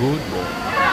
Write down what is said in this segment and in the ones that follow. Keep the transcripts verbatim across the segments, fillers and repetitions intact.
Good ball.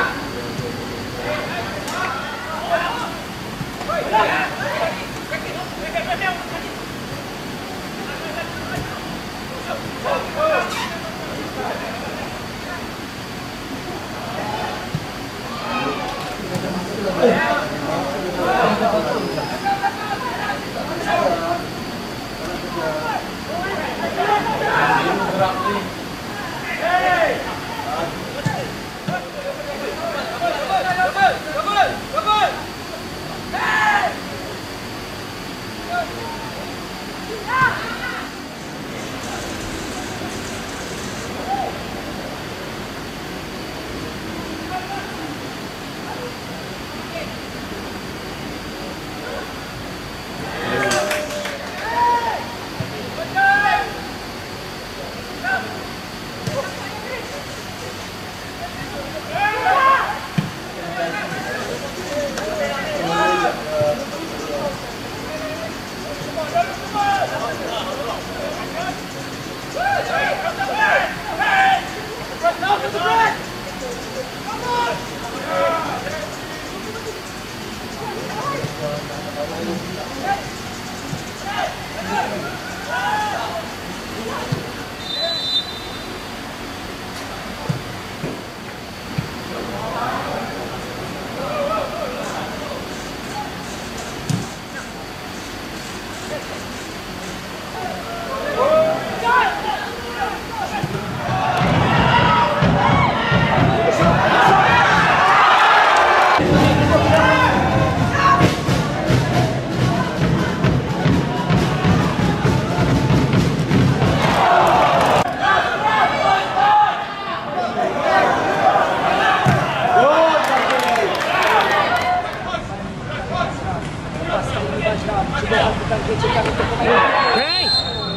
Vem!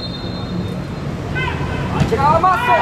Vai tirar a massa!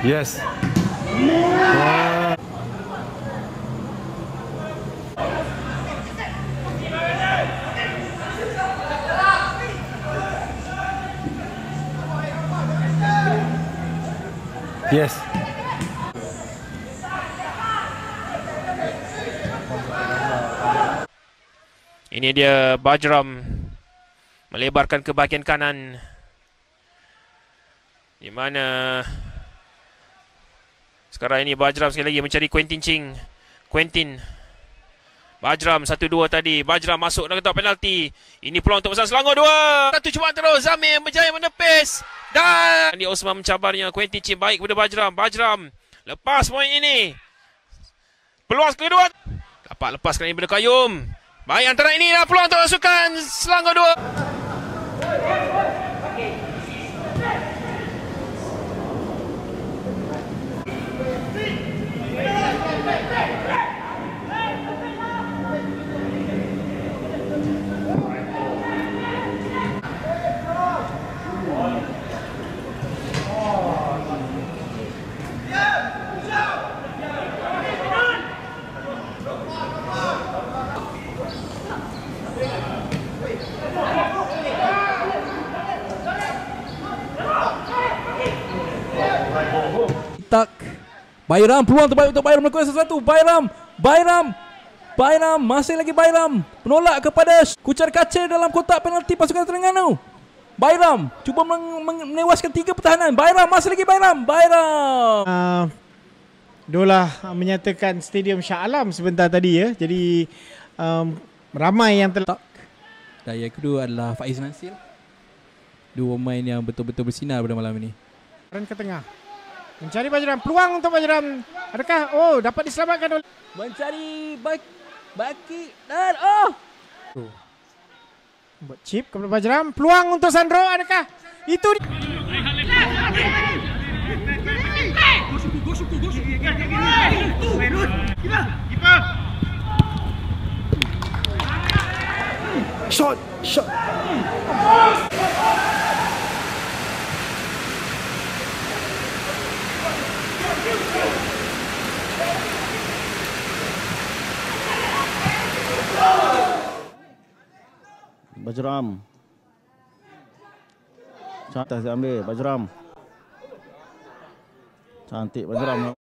Yes. Wow. Yes. Ini dia Bajram melebarkan ke bahagian kanan, di mana sekarang ini Bajram sekali lagi mencari Quentin Ching. Quentin Bajram satu dua tadi. Bajram masuk dalam kotak penalti. Ini peluang untuk pasang Selangor dua. Satu cubaan terus. Zamir berjaya menepis. Dan Andy Osman mencabarnya. Quentin Ching baik kepada Bajram. Bajram lepas poin ini. Peluang kedua. Dapat lepaskan ini kepada Qayyum. Baik, antara ini adalah peluang untuk pasukan Selangor dua. Tak. Bayram, peluang terbaik untuk Bayram melakukan sesuatu. Bayram, Bayram, Bayram, masih lagi Bayram menolak kepada kucar kaca dalam kotak penalti pasukan Terengganu. Bayram cuba menewaskan tiga pertahanan. Bayram, masih lagi Bayram, Bayram. Uh, Dolah menyatakan Stadium Shah Alam sebentar tadi ya. Jadi um, ramai yang telah. Dan yang kedua adalah Faiz Nasir. Dua pemain yang betul-betul bersinar pada malam ini. Run ke tengah. Mencari Bajram, peluang untuk Bajram. Adakah oh dapat diselamatkan oleh mencari bak baki dan oh. oh. Buat chip kepada Bajram, peluang untuk Sandro, adakah itu di... Shot, shot. Bajram. Cantik ambil Bajram. Cantik Bajram.